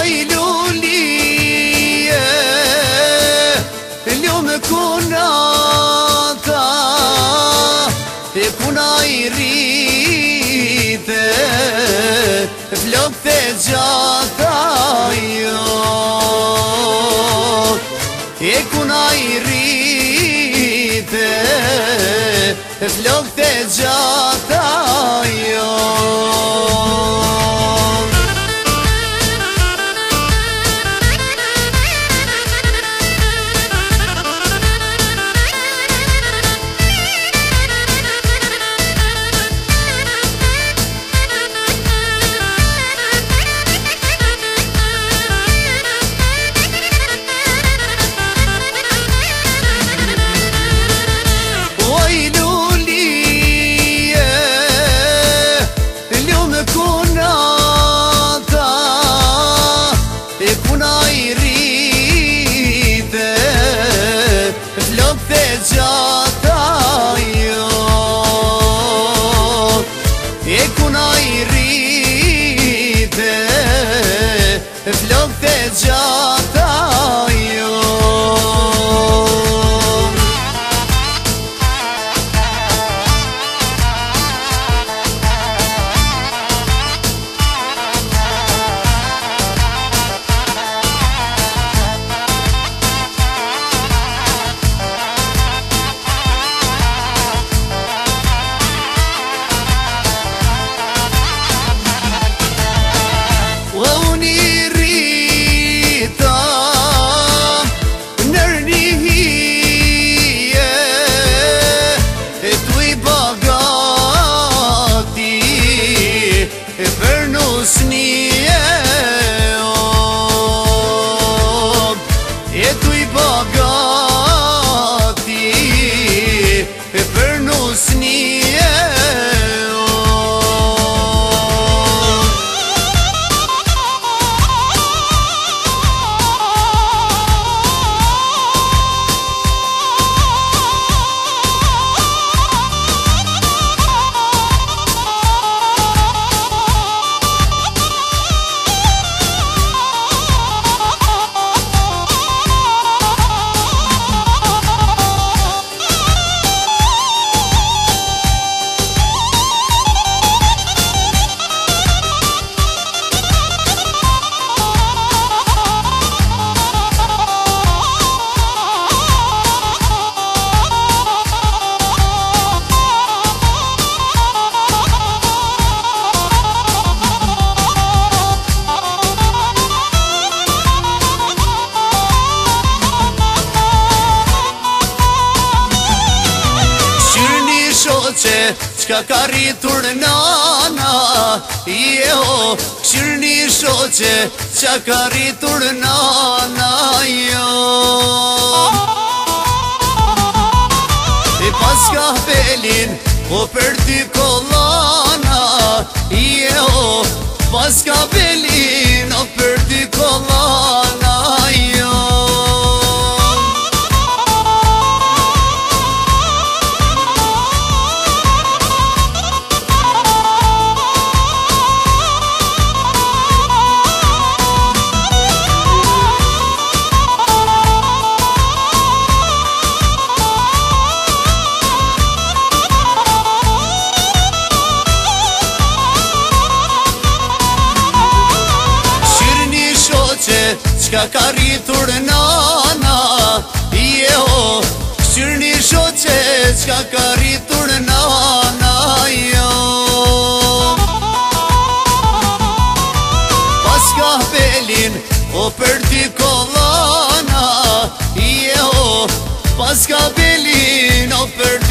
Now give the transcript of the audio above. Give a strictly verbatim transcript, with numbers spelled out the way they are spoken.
ويلولي اليوم كناتا يكون عيريت فلوك تجاتا يكون عيريت فلوك تجاتا يكون عيريت فلوك تجاتا Qka ka rritur nana jo Kshirni shoqe Qa ka rritur nana jo I pas ka pelin O për ty kolana jo Pas ka pelin O për ty kolana jo Qka ka rritur nana jo Kshirni shoqe Qka ka rritur nana jo Pas ka pelin O për ty kolana jo Pas ka pelin O për